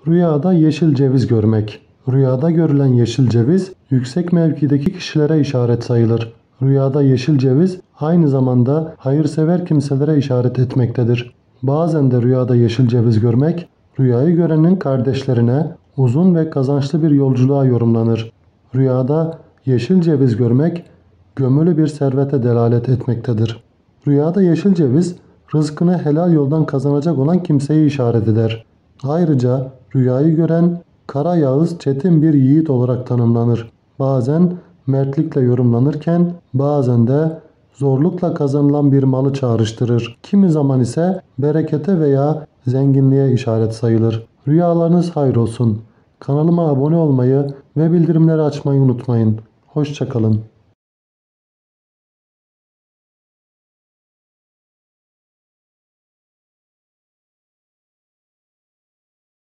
Rüyada yeşil ceviz görmek. Rüyada görülen yeşil ceviz yüksek mevkideki kişilere işaret sayılır. Rüyada yeşil ceviz aynı zamanda hayırsever kimselere işaret etmektedir. Bazen de rüyada yeşil ceviz görmek, rüyayı görenin kardeşlerine uzun ve kazançlı bir yolculuğa yorumlanır. Rüyada yeşil ceviz görmek, gömülü bir servete delalet etmektedir. Rüyada yeşil ceviz, rızkını helal yoldan kazanacak olan kimseyi işaret eder. Ayrıca rüyayı gören kara yağız çetin bir yiğit olarak tanımlanır. Bazen mertlikle yorumlanırken bazen de zorlukla kazanılan bir malı çağrıştırır. Kimi zaman ise berekete veya zenginliğe işaret sayılır. Rüyalarınız hayır olsun. Kanalıma abone olmayı ve bildirimleri açmayı unutmayın. Hoşça kalın.